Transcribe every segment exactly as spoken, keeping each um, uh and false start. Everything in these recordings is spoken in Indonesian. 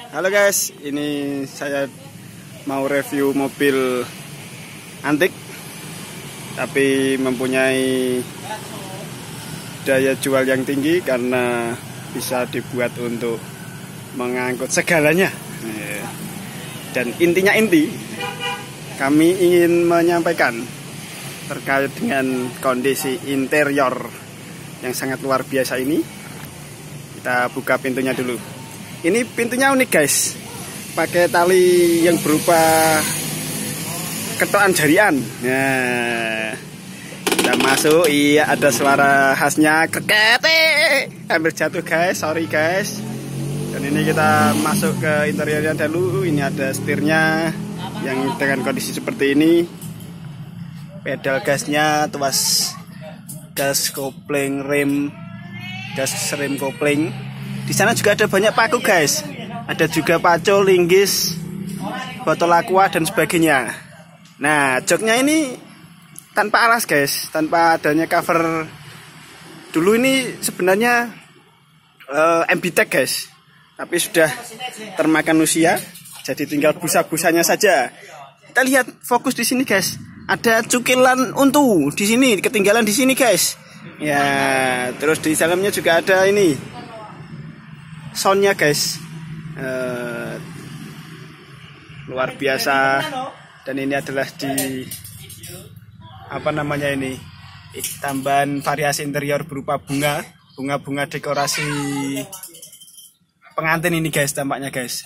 Halo guys, ini saya mau review mobil antik tapi mempunyai daya jual yang tinggi karena bisa dibuat untuk mengangkut segalanya. Dan intinya inti, kami ingin menyampaikan terkait dengan kondisi interior yang sangat luar biasa ini. Kita buka pintunya dulu. Ini pintunya unik guys, pakai tali yang berupa ketokan jarian. Nah, kita masuk. Iya, ada suara khasnya kekete. Hampir jatuh guys, sorry guys. Dan ini kita masuk ke interiornya dulu. Ini ada setirnya yang dengan kondisi seperti ini. Pedal gasnya, tuas gas kopling, rem gas rem kopling. Di sana juga ada banyak paku guys. Ada juga paco, linggis, botol aqua dan sebagainya. Nah, joknya ini tanpa alas guys, tanpa adanya cover. Dulu ini sebenarnya uh, M B Tech guys, tapi sudah termakan usia, jadi tinggal busa-busanya saja. Kita lihat fokus di sini guys. Ada cukilan untu di sini, ketinggalan di sini guys. Ya, terus di dalamnya juga ada ini soundnya guys, uh, luar biasa. Dan ini adalah di apa namanya ini, tambahan variasi interior berupa bunga, bunga-bunga dekorasi pengantin ini guys, tampaknya guys.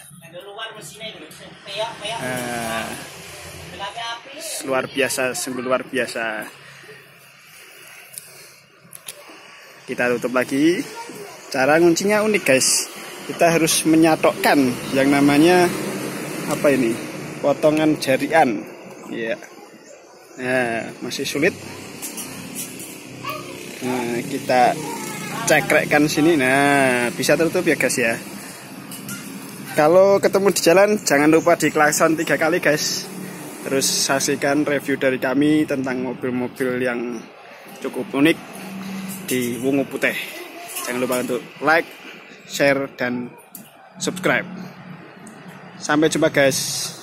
Uh, luar biasa, sungguh luar biasa. Kita tutup lagi. Cara nguncinya unik guys. Kita harus menyatokkan yang namanya apa ini, potongan jarian. Ya, nah, masih sulit. Nah, kita cekrekkan sini. Nah, bisa tertutup ya guys ya. Kalau ketemu di jalan jangan lupa diklakson tiga kali guys. Terus saksikan review dari kami tentang mobil-mobil yang cukup unik di Wungu Putih. Jangan lupa untuk like, share, dan subscribe. Sampai jumpa guys.